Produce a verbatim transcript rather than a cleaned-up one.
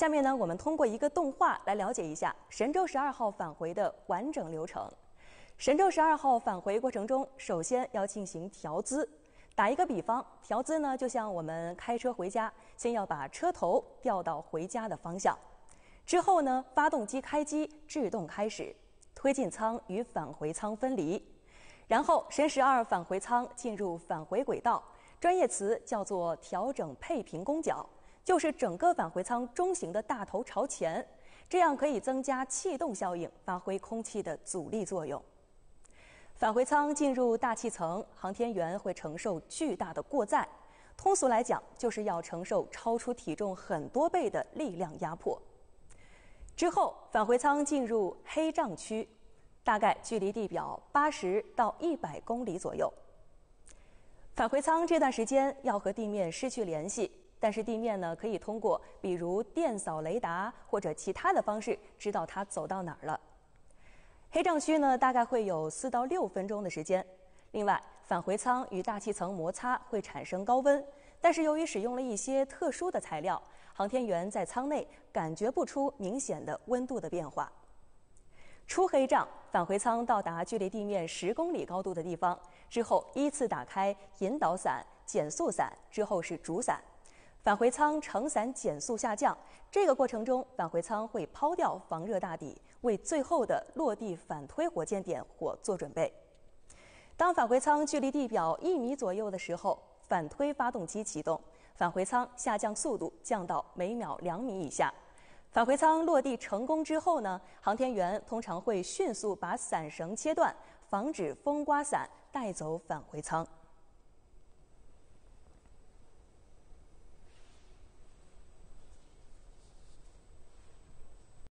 下面呢，我们通过一个动画来了解一下神舟十二号返回的完整流程。神舟十二号返回过程中，首先要进行调姿。打一个比方，调姿呢就像我们开车回家，先要把车头调到回家的方向。之后呢，发动机开机，制动开始，推进舱与返回舱分离。然后神十二返回舱进入返回轨道，专业词叫做调整配平弓角，就是整个返回舱中型的大头朝前，这样可以增加气动效应，发挥空气的阻力作用。返回舱进入大气层，航天员会承受巨大的过载，通俗来讲，就是要承受超出体重很多倍的力量压迫。之后，返回舱进入黑障区，大概距离地表八十到一百公里左右。返回舱这段时间要和地面失去联系，但是地面呢可以通过比如电扫雷达或者其他的方式知道它走到哪儿了。黑障区呢大概会有四到六分钟的时间。另外，返回舱与大气层摩擦会产生高温，但是由于使用了一些特殊的材料，航天员在舱内感觉不出明显的温度的变化。出黑障，返回舱到达距离地面十公里高度的地方之后，依次打开引导伞、减速伞，之后是主伞。返回舱乘伞减速下降，这个过程中，返回舱会抛掉防热大底，为最后的落地反推火箭点火做准备。当返回舱距离地表一米左右的时候，反推发动机启动，返回舱下降速度降到每秒两米以下。返回舱落地成功之后呢，航天员通常会迅速把伞绳切断，防止风刮伞带走返回舱。